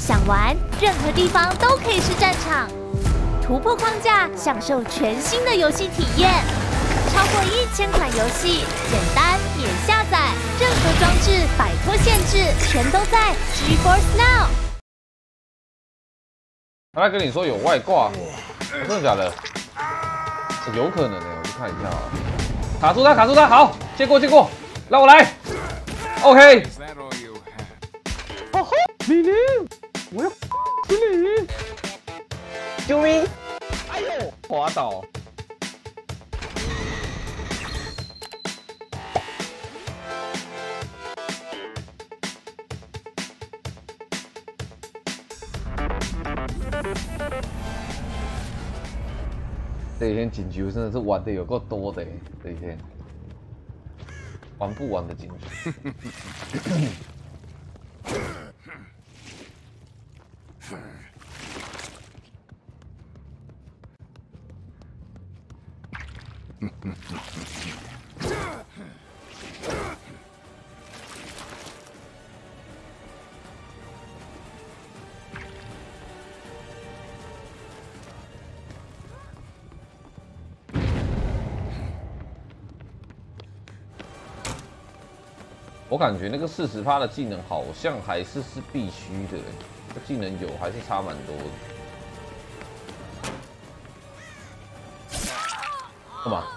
想玩，任何地方都可以是战场。突破框架，享受全新的游戏体验。超过1000款游戏，简单免下载，任何装置摆脱限制，全都在 GeForce Now。 他在跟你说有外挂，真的假的？有可能呢，我去看一下啊。卡住他，卡住他，好，接过，让我来。OK。哦吼，李宁，我要死你！救命！哎呦，滑倒。这一天锦局真的是玩的有够多的这一天玩不完的锦局。我感觉那个40%的技能好像还是必须的，这技能有还是差蛮多的。干嘛？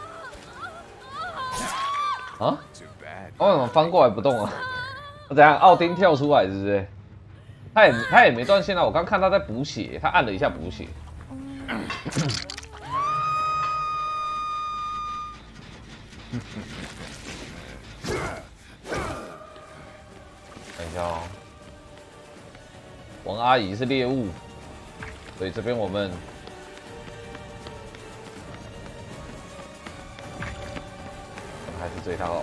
啊？我怎么翻过来不动啊？我怎样？奥丁跳出来是不是？他也没断线啊！我刚看他在补血，他按了一下补血。看一下哦，王阿姨是猎物，所以这边我们还是追他好了。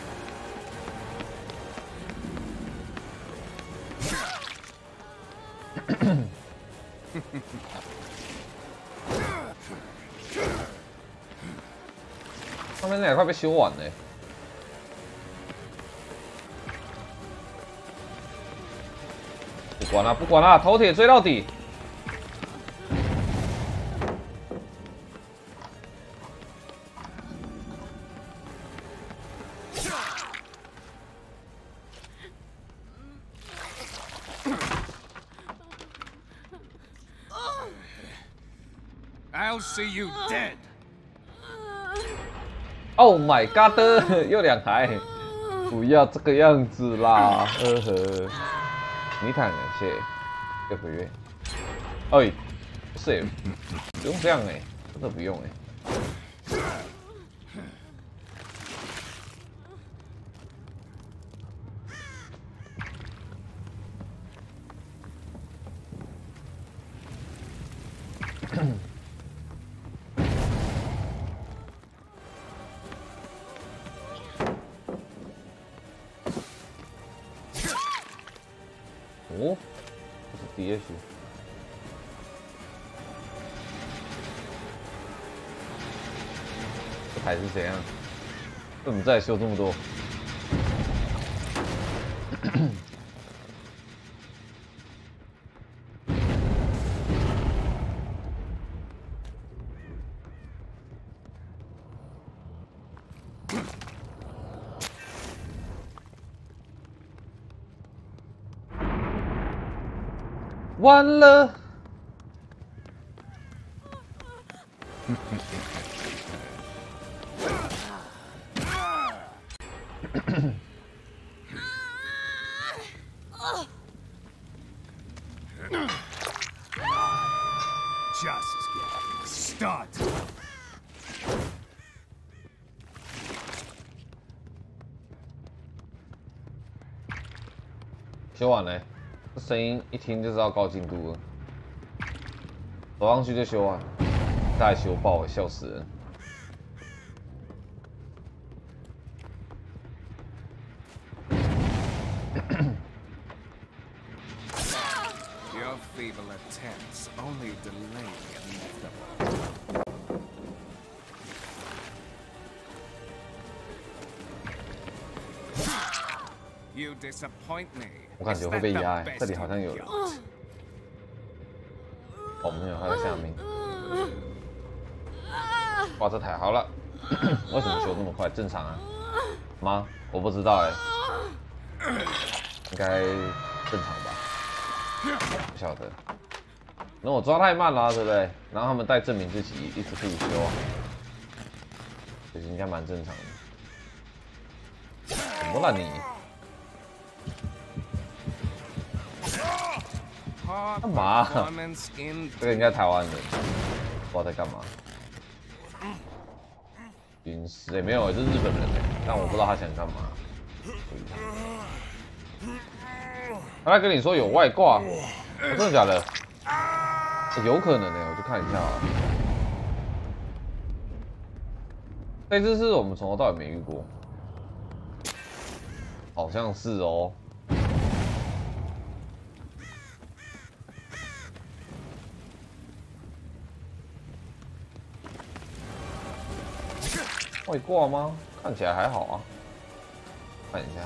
上面那也快被修完了。不管了，头铁追到底。 I'll see you dead. Oh my god！ 又2台，不要这个样子啦，呵呵。泥坦感谢6个月。哎，不是，不用这样哎，真的不用哎。哦，这是 DH。这台是怎样？为什么再修这么多？完了！修完了，这声音一听就知道高进度了。走上去就修完，再修爆了，笑死人。 Your feeble attempts only delay inevitable. You disappoint me. 我感觉会被压，这里好像有人。哦，没有，他在下面。哇，这太好了！为什么修那么快？正常啊？吗？我不知道哎，应该正常吧？不晓得。那我抓太慢了、啊，对不对？然后他们带证明自己一直可以修啊，其实应该蛮正常的。怎么了你？干嘛？这个应该台湾人，不知道在干嘛。陨石也没有，这是日本人哎，但我不知道他想干嘛。他在跟你说有外挂，真的假的？有可能呢，我去看一下啊。这只是我们从头到尾没遇过，好像是哦。外挂吗？看起来还好啊。看一下。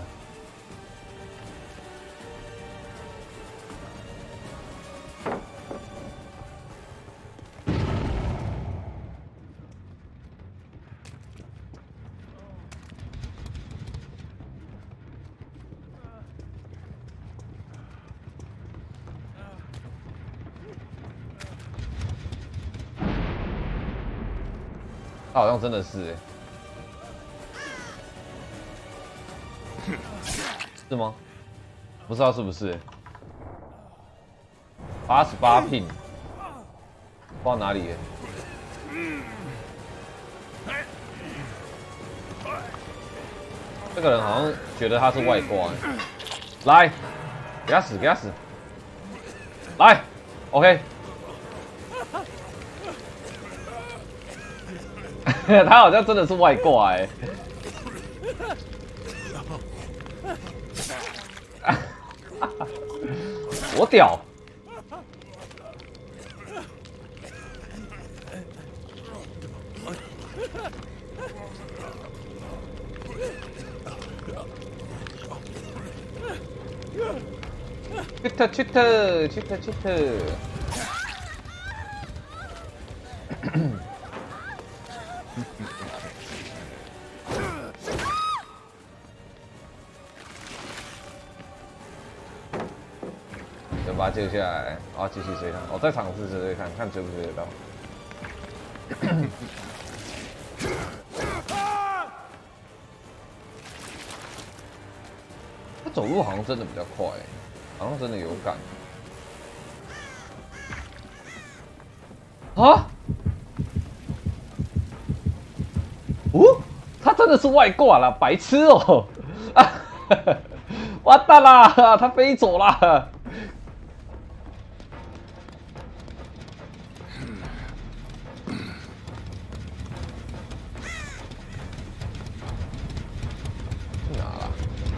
他好像真的是是吗？不知道是不是88 pin， 不知道哪里耶。这个人好像觉得他是外挂，来，给他死，给他死，来 ，OK。他好像真的是外挂哎。我屌！去特！先把它救下来，然后继续追他。我再尝试追看，看追不追得到。他走路好像真的比较快，好像真的有感。啊？哦，他真的是外挂了，白痴哦！啊，完蛋啦，他飞走了。去哪了？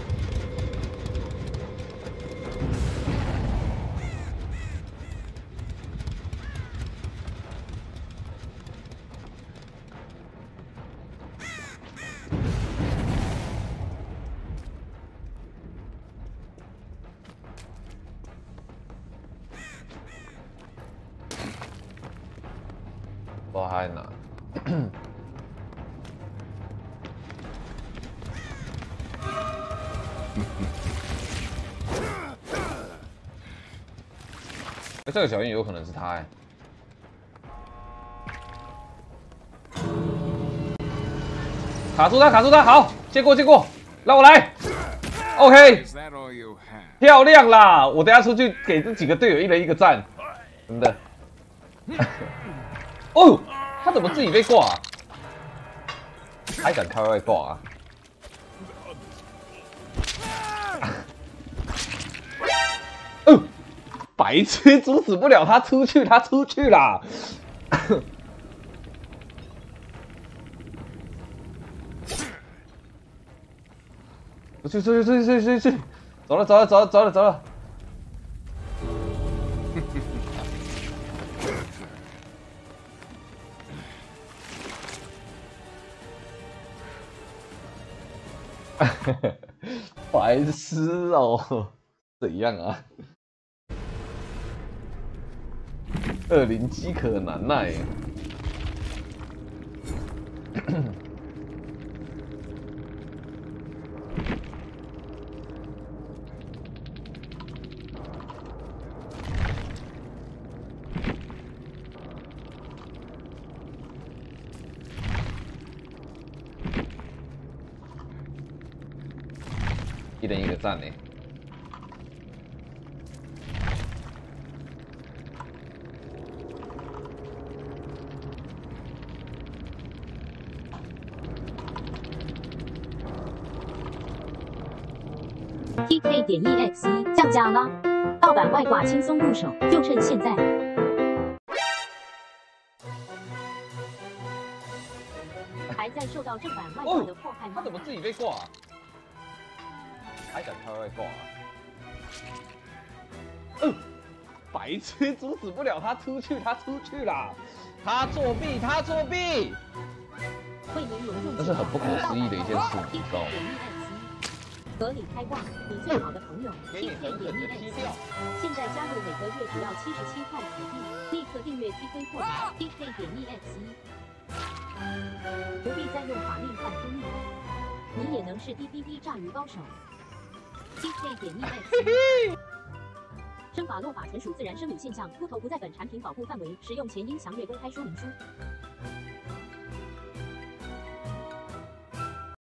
不知道他在哪。这个小鹰有可能是他哎。卡住他，卡住他，好，接过，让我来。OK， 漂亮啦！我等下出去给这几个队友一人一个赞，真的。哦，他怎么自己被挂啊？还敢开外挂啊？白痴，阻止不了他出去，他出去啦！出去！走了！ 白痴哦，怎样啊？20饥渴难耐。一人一个赞呢。 TK 点 EXE 降价啦！盗版外挂轻松入手，就趁现在！还在受到正版外挂的迫害吗？ 他怎么自己被挂啊？还敢开外挂啊？白痴，阻止不了他出去，他出去啦！他作弊，他作弊！ 为您隆重这是很不可思议的一件事，你知道吗？ 合理开挂，你最好的朋友 TK 点 EXE， 现在加入每个月只要77块台币，立刻订阅 TK 破解 TK 点 EXE， 不必再用法力换生命，你也能是 DBD 炸鱼高手。TK 点 EXE， 生法落法纯属自然生理现象，秃头不在本产品保护范围，使用前应详阅公开说明书。